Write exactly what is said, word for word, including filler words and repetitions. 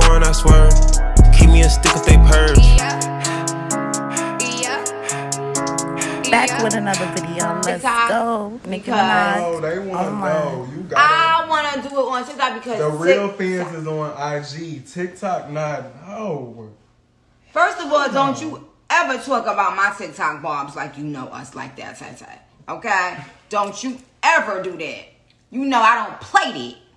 run, I swear. Keep me a stick if they purge. Back with another video. Let's go. Nicki Minaj. Oh, they want to know. You got I want to do it on TikTok because the real TikTok. fans is on I G. TikTok not. No. First of all, don't you ever talk about my TikTok bobs like you know us like that, Tay Tay. Okay? Don't you ever do that. You know I don't play that.